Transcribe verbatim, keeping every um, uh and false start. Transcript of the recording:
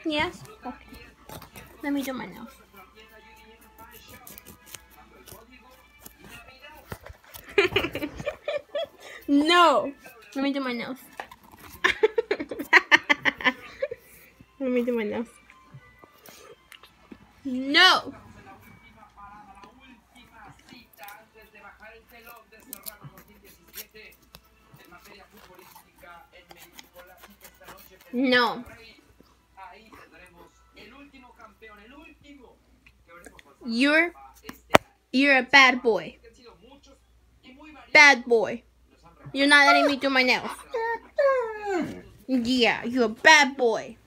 Yes? Okay. Let me do my nails. No! Let me do my nails. Let me do my nails. No! No. You're you're a bad boy. Bad boy. You're not letting me do my nails. Yeah, you're a bad boy.